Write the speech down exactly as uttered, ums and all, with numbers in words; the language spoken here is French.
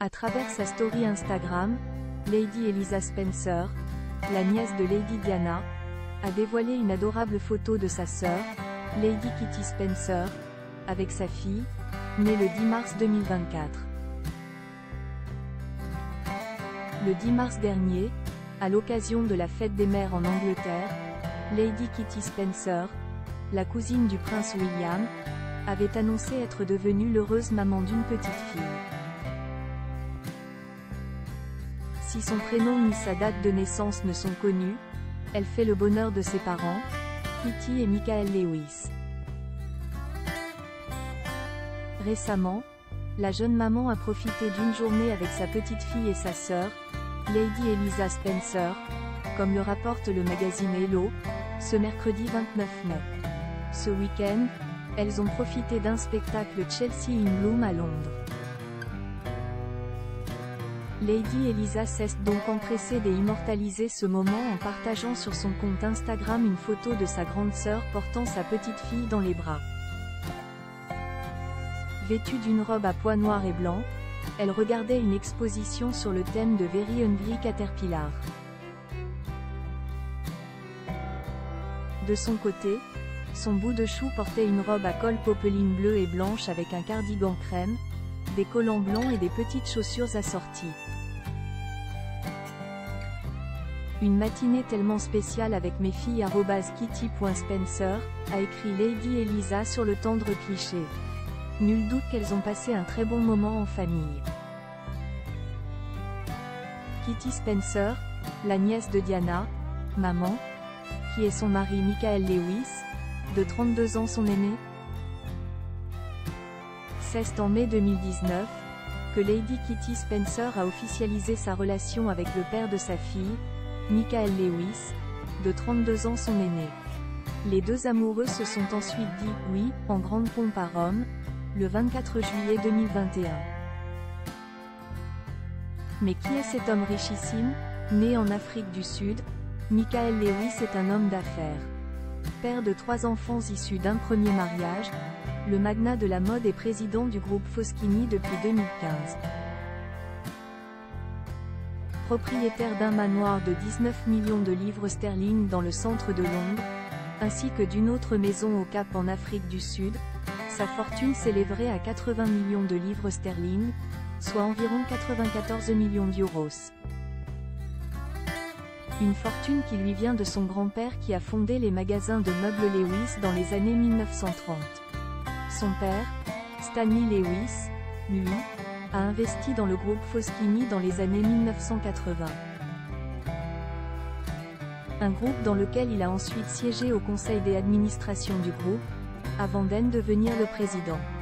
À travers sa story Instagram, Lady Elisa Spencer, la nièce de Lady Diana, a dévoilé une adorable photo de sa sœur, Lady Kitty Spencer, avec sa fille, née le dix mars deux mille vingt-quatre. Le dix mars dernier, à l'occasion de la fête des mères en Angleterre, Lady Kitty Spencer, la cousine du prince William, avait annoncé être devenue l'heureuse maman d'une petite fille. Si son prénom ni sa date de naissance ne sont connus, elle fait le bonheur de ses parents, Kitty et Michael Lewis. Récemment, la jeune maman a profité d'une journée avec sa petite fille et sa sœur, Lady Elisa Spencer, comme le rapporte le magazine Hello, ce mercredi vingt-neuf mai. Ce week-end, elles ont profité d'un spectacle Chelsea in Bloom à Londres. Lady Elisa s'est donc empressée d'immortaliser ce moment en partageant sur son compte Instagram une photo de sa grande sœur portant sa petite fille dans les bras. Vêtue d'une robe à pois noirs et blancs, elle regardait une exposition sur le thème de Very Hungry Caterpillar. De son côté, son bout de chou portait une robe à col popeline bleue et blanche avec un cardigan crème, des collants blancs et des petites chaussures assorties. Une matinée tellement spéciale avec mes filles arobase kitty point spencer, a écrit Lady Elisa sur le tendre cliché. Nul doute qu'elles ont passé un très bon moment en famille. Kitty Spencer, la nièce de Diana, maman, qui est son mari Michael Lewis, de trente-deux ans son aîné. C'est en mai deux mille dix-neuf, que Lady Kitty Spencer a officialisé sa relation avec le père de sa fille, Michael Lewis, de trente-deux ans son aîné. Les deux amoureux se sont ensuite dit « oui » en grande pompe à Rome, le vingt-quatre juillet deux mille vingt et un. Mais qui est cet homme richissime? Né en Afrique du Sud, Michael Lewis est un homme d'affaires. Père de trois enfants issus d'un premier mariage, le magnat de la mode est président du groupe Foschini depuis deux mille quinze. Propriétaire d'un manoir de dix-neuf millions de livres sterling dans le centre de Londres, ainsi que d'une autre maison au Cap en Afrique du Sud, sa fortune s'élèverait à quatre-vingts millions de livres sterling, soit environ quatre-vingt-quatorze millions d'euros. Une fortune qui lui vient de son grand-père qui a fondé les magasins de meubles Lewis dans les années mille neuf cent trente. Son père, Stanley Lewis, lui, a investi dans le groupe Foschini dans les années mille neuf cent quatre-vingts. Un groupe dans lequel il a ensuite siégé au conseil d'administration du groupe, avant d'en devenir le président.